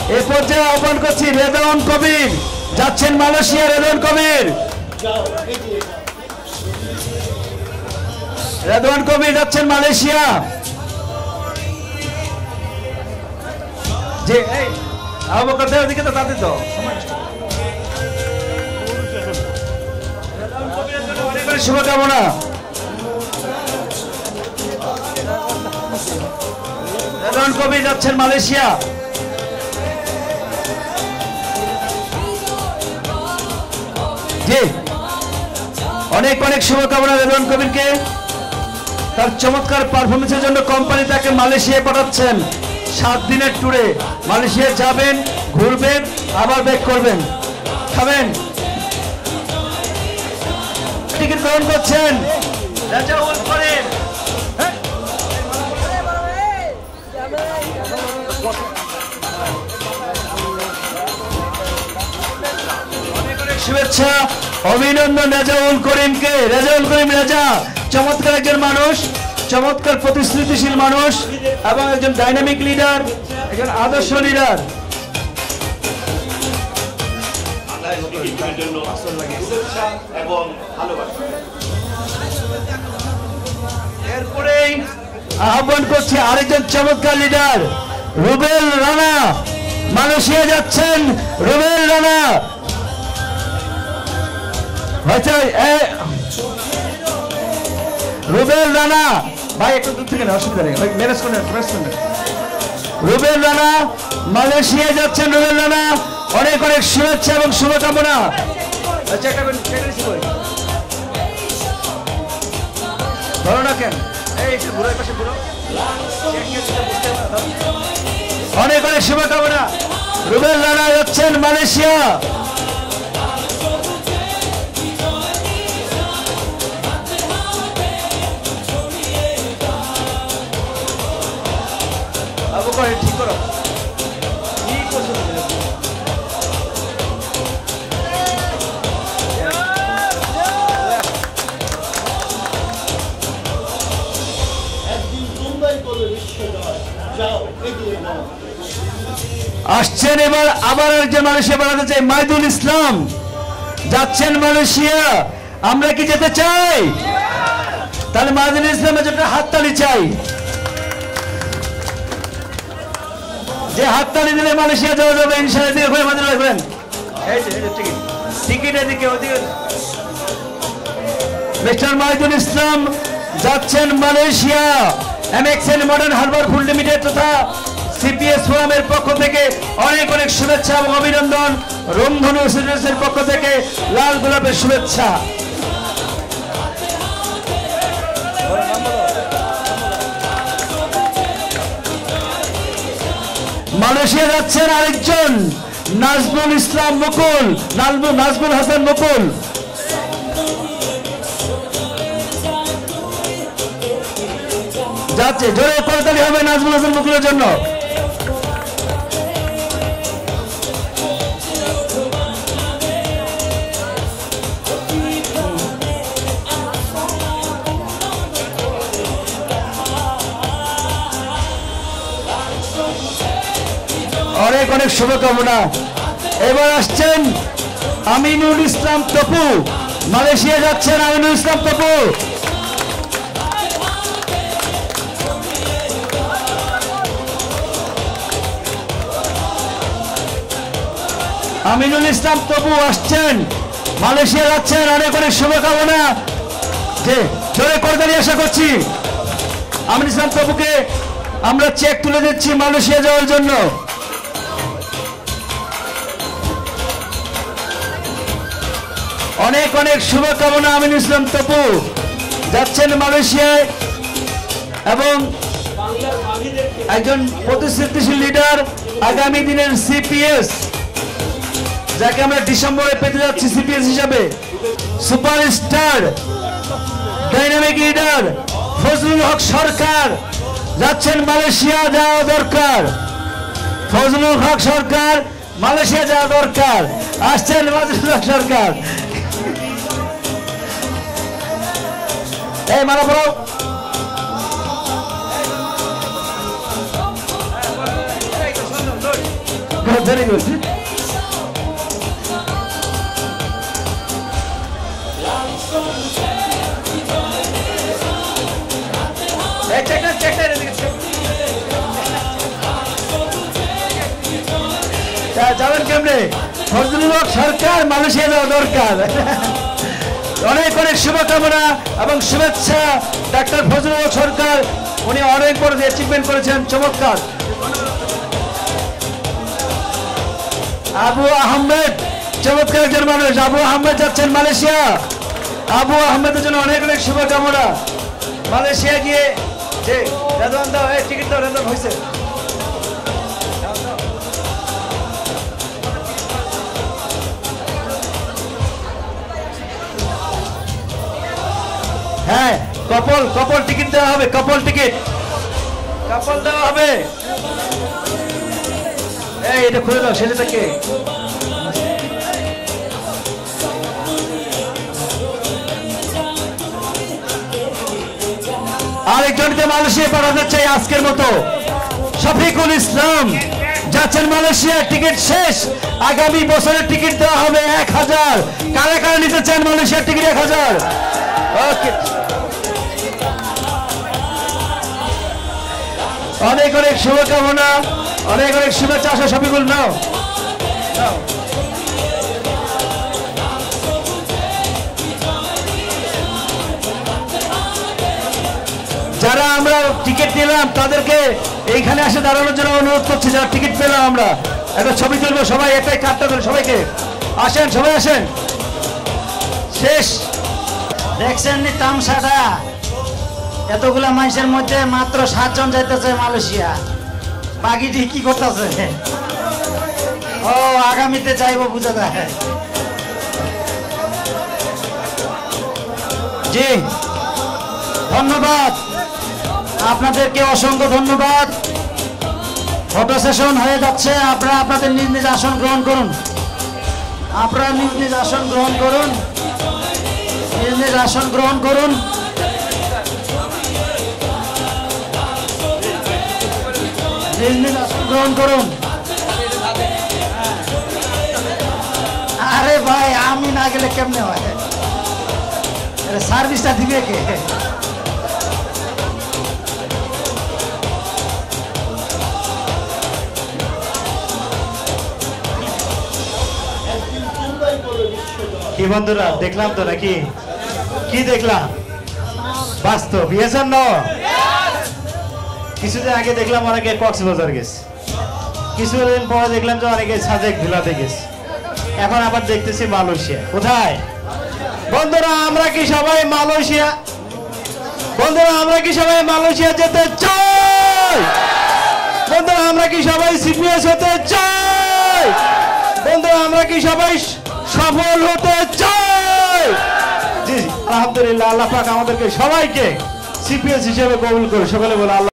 এ পর্যায়ে আহ্বান করছি রেদওয়ান কবির যাচ্ছেন মালয়েশিয়া। রেদওয়ান কবির, রেদওয়ান কবির যাচ্ছেন মালয়েশিয়া। যে এই আবু বকর দেও দিকে তো তাতে তো রেদওয়ান কবিরের জন্য অনেক অনেক শুভকামনা। রেদওয়ান কবির যাচ্ছেন মালয়েশিয়া। জি, অনেক অনেক শুভকামনা রেদওয়ান কবিরকে। তার চমৎকার পারফরমেন্সের জন্য কোম্পানি তাকে মালয়েশিয়ায় পাঠাচ্ছেন 7 দিনের ট্যুরে। মালয়েশিয়া যাবেন, ঘুরবেন, আবার ব্যাক করবেন, খাবেন। টিকিট গ্রহণ করছেন রাজাউল করিম। শুভেচ্ছা, অভিনন্দন রাজাউল করিমকে। রাজাউল করিম রাজা চমৎকার একজন মানুষ, চমৎকার প্রতিশ্রুতিশীল মানুষ এবং একজন ডাইনামিক লিডার, একজন আদর্শ লিডার। এরপরেই আহ্বান করছি আরেকজন চমৎকার লিডার রুবেল রানা। মালয়েশিয়া যাচ্ছেন রুবেল রানা। রুবেল রানা ভাই একটু দূর থেকে অসুবিধা নেই, ম্যানেজ করেন। রুবেল রানা মালয়েশিয়া যাচ্ছেন। রুবেল রানা অনেক অনেক শুভেচ্ছা এবং শুভকামনা। ধরো না কেন, অনেক অনেক শুভকামনা। রুবেল রানা যাচ্ছেন মালয়েশিয়া। ঠিক করো, আসছেন এবার আবার একজন মালয়েশিয়া বানাতে চাই মাইদুল ইসলাম যাচ্ছেন মালয়েশিয়া। আমরা কি যেতে চাই? তাহলে মাইদুল ইসলামের জন্য হাততালি চাই। যে হাততালি দিলে মালয়েশিয়া যাওয়া যাবে ইনশাআল্লাহ। টিকিট এদিকে ওদিকে। মিস্টার মাইদুল ইসলাম যাচ্ছেন Malaysia. MXN modern harbour food limited তথা সিপিএস ফোরামের পক্ষ থেকে অনেক অনেক শুভেচ্ছা এবং অভিনন্দন। রংধনু সিরিজের পক্ষ থেকে লাল গোলাপের শুভেচ্ছা। মালয়েশিয়া যাচ্ছেন আরেকজন নাজমুল ইসলাম মুকুল, নাজমুল হাসান মুকুল। যাচ্ছে, জোরে করতালি হবে নাজমুল হাসান মুকুলের জন্য। অনেক অনেক শুভকামনা। এবার আসছেন আমিনুল ইসলাম তপু। মালয়েশিয়া যাচ্ছেন আমিনুল ইসলাম তপু। আমিনুল ইসলাম তপু আসছেন, মালয়েশিয়া যাচ্ছেন। অনেক অনেক শুভকামনা। যে জোরে করতালি আশা করছি। আমিনুল ইসলাম তপুকে আমরা চেক তুলে দিচ্ছি মালয়েশিয়া যাওয়ার জন্য। অনেক অনেক শুভকামনা। আমিনুল ইসলাম তপু যাচ্ছেন মালয়েশিয়ায় এবং একজন প্রতিশ্রুতিশীল লিডার, আগামী দিনের সিপিএস, যাকে আমরা ডিসেম্বরে পেতে যাচ্ছি সিপিএস হিসাবে। Superstar dynamic leader Fazlul Haque Sarkar যাচ্ছেন মালয়েশিয়া। যাওয়া দরকার। ফজলুল হক সরকার মালয়েশিয়া যাওয়া দরকার। আসছেন ফজলুল হক সরকার। এই মারা পড়ো। Very good. যাবেন কেমনে? ফজলুল হক সরকার মালয়েশিয়া যাওয়া দরকার। অনেক অনেক শুভকামনা এবং শুভেচ্ছা ডাক্তার ফজলুল হক সরকার, উনি অনেক বড় অ্যাচিভমেন্ট করেছেন, চমৎকার। আবু আহমেদ চমৎকার একজন মানুষ, আবু আহমেদ যাচ্ছেন মালয়েশিয়া। আবু আহমেদের জন্য অনেক অনেক শুভকামনা। মালয়েশিয়া গিয়ে যে রেদওয়ান দাও, টিকিট দাও, রেদওয়ান হয়েছে। হ্যাঁ, কপল কপল টিকিট দেওয়া হবে, কপল টিকিট কপল দেওয়া হবে। এই এটা খুলে দাও, সেটাকে আরেকজনকে মালয়েশিয়া পাঠাতে চাই আজকের মতো। শফিকুল ইসলাম যাচ্ছেন মালয়েশিয়া, টিকিট শেষ। আগামী বছরের টিকিট দেওয়া হবে 1000। কারা কারা নিতে চান মালয়েশিয়ার টিকিট 1000? ওকে, অনেক অনেক শুভকামনা, অনেক অনেক শুভেচ্ছা। আসো শফিকুল, নাও। যারা আমরা টিকিট নিলাম তাদেরকে এইখানে এসে দাঁড়ানোর জন্য অনুরোধ করছি। যারা টিকিট পেলাম আমরা একটা ছবি তুলবো, সবাই একটাই কার্ডটা ধরে সবাইকে আসেন, সবাই আসেন। শেষ দেখছেন নি তামসাটা? এতগুলা মানুষের মধ্যে মাত্র 7 জন যাইতেছে মালয়েশিয়া। বাকিটি কি করতেছে? ও আগামীতে যাইব বুঝা যায়। জি ধন্যবাদ, আপনাদেরকে অসংখ্য ধন্যবাদ। ফটো সেশন হয়ে যাচ্ছে, আপনারা আপনাদের নিজ নিজ আসন গ্রহণ করুন। আপনারা নিজ নিজ আসন গ্রহণ করুন, নিজ নিজ আসন গ্রহণ করুন। নিজ নিজ আসন গ্রহণ করুন। আরে ভাই, আমি না গেলে কেমনে হয়? সার্ভিসটা দিবে কে? কি বন্ধুরা, দেখলাম তো নাকি? কি দেখলাম? বাস্তব বিয়েছেন না? কিছুদিন আগে দেখলাম অনেকে কক্সবাজার গেছে, কিছুদিন পরে দেখলাম যে অনেকে সাজেক ভিলাতে গেছে, এখন আবার দেখতেছি মালয়েশিয়া। কোথায় বন্ধুরা? আমরা কি সবাই মালয়েশিয়া? বন্ধুরা আমরা কি সবাই মালয়েশিয়া যেতে চাই? বন্ধুরা আমরা কি সবাই সিপিএস হতে চাই? বন্ধুরা আমরা কি সবাই সফল হতে চাই? জি আলহামদুলিল্লাহ, আল্লাহ পাক আমাদেরকে সবাইকে সিপিএস হিসেবে কবুল করে। সকলে বলে আল্লাহ।